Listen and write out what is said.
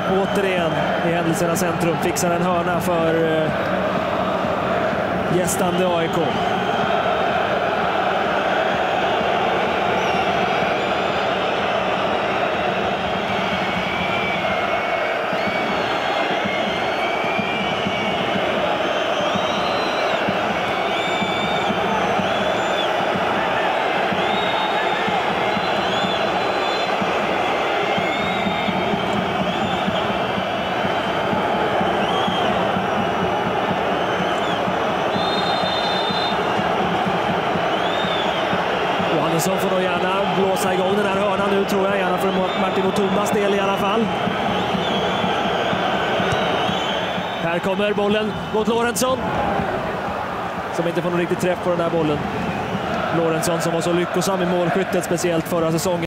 återigen i händelsernas centrum. Fixar en hörna för gästande AIK. Johannesson får då gärna blåsa igång den här hörnan nu, tror jag. Gärna för Martin Otundas del i alla fall. Här kommer bollen mot Lorentzon, som inte får någon riktig träff på den där bollen. Lorentzon som var så lyckosam i målskyttet, speciellt förra säsongen.